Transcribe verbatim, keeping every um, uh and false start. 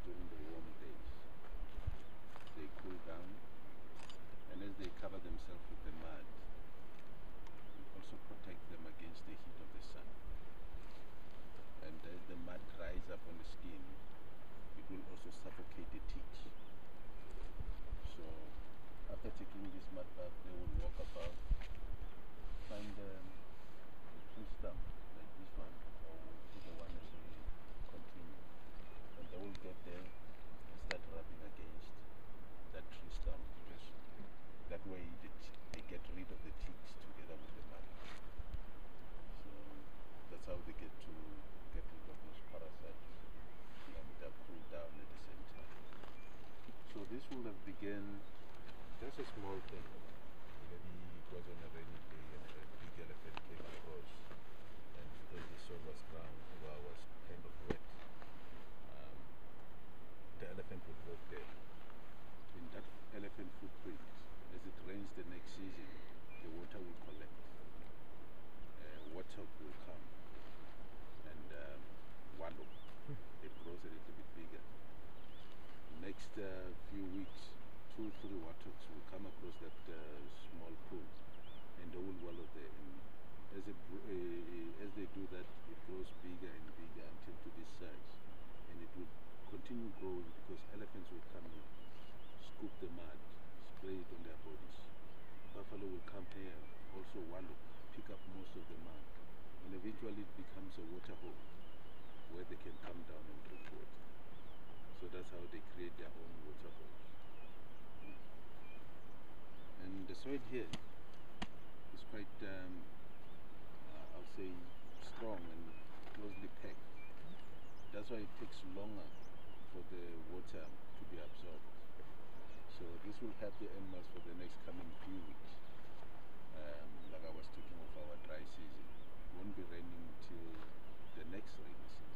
during the warm days. They cool down, and as they cover themselves with the mud, it also protects them against the heat of the sun. And as the mud dries up on the skin, it will also suffocate the ticks. So after taking this mud bath, they will walk about, find um, a tree stump like this one, or put the one as we continue. And they will get there and start rubbing against that tree stump. Just that way the they get rid of the ticks together with the mud. So that's how they get to get rid of those parasites and uh, cool down at the same time. So this will have begun just a small thing. Maybe it was on a rainy day and a big elephant came across, and because the soil was ground, well, was kind of wet, um, the elephant would walk there. In that elephant footprint, as it rains the next season, the water will collect. Uh, water will come and um, wallow. It grows a little bit bigger. Next uh, few weeks, two, three warthogs will come across that uh, small pool, and they will wallow there. And as, it, uh, uh, as they do that, it grows bigger and bigger until to this size, and it will continue growing because elephants will come in, scoop the mud, spray it on their bodies. Buffalo will come here, also wallow, pick up most of the mud, and eventually it becomes a water hole where they can come down and drink water. So that's how they create their own water holes. And the soil here is quite, um, uh, I'll say, strong and closely packed. That's why it takes longer for the water to be absorbed. So this will help the animals for the next coming few weeks. Um, like I was talking of our dry season, it won't be raining till the next rainy season.